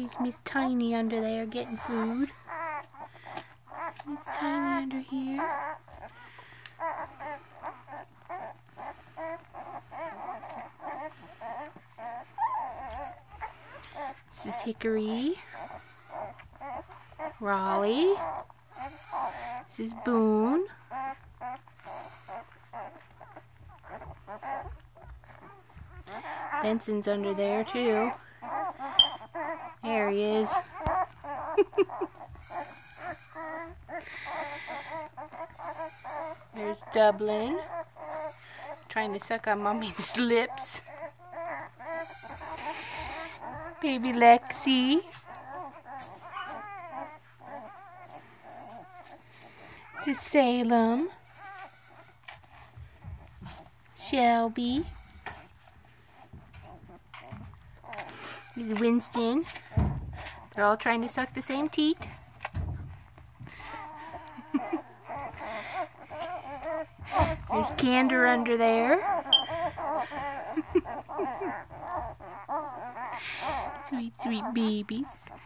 There's Miss Tiny under there getting food. Miss Tiny under here. This is Hickory. Raleigh. This is Boone. Benson's under there too. There he is. There's Dublin, trying to suck on Mommy's lips. Baby Lexi. This is Salem. Shelby. This is Winston. They're all trying to suck the same teat. There's Candor under there. Sweet, sweet babies.